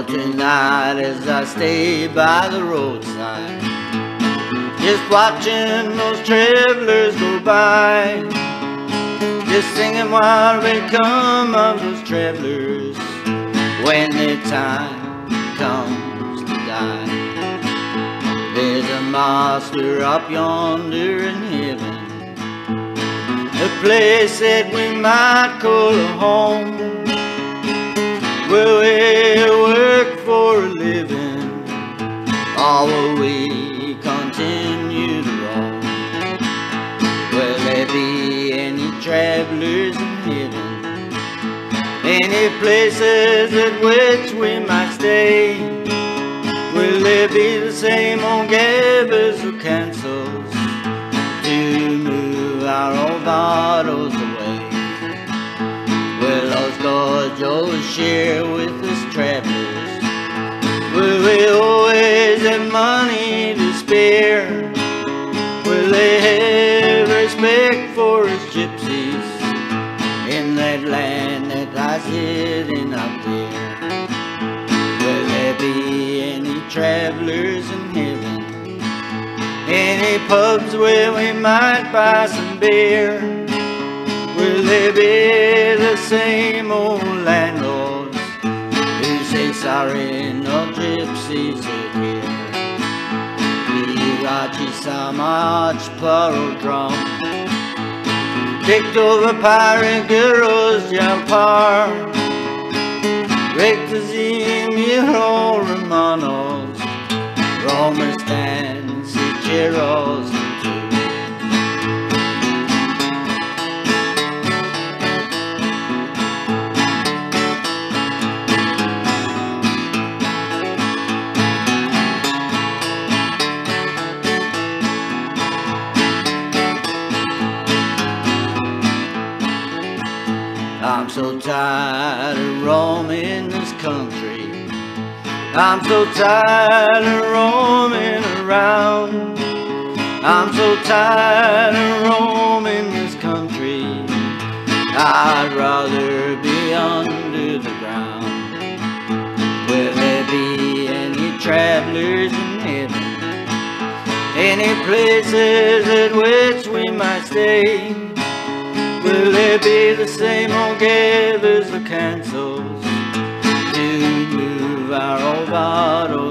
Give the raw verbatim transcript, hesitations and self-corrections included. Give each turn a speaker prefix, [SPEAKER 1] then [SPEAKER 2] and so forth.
[SPEAKER 1] tonight as I stay by the roadside, just watching those travelers go by, just singing what will come of those travelers when their time comes to die. There's a master up yonder in heaven, a place that we might call a home, will we work for a living, or will we continue to roam? Will there be any travelers in heaven, any places at which we might stay? Will there be the same old givers or cancels to move our old bottles away? Will those gods always share with us travelers? Will we always have money to spare? Will they have respect for us gypsies in that land that lies hidden up there? Will there be any travelers in heaven, any pubs where we might buy some beer? Will there be the same old landlords who say sorry, no gypsies are here? Irachi Samaj Paro drum, picked over pirate girls Jalpar, Rectazim Miro Romanos, Romer stands Sicheros and two. I'm so tired of roaming this country, I'm so tired of roaming around, I'm so tired of roaming this country, I'd rather be under the ground. Will there be any travelers in heaven, any places at which we might stay? Will there be the same old givers or cancels to move our old bottles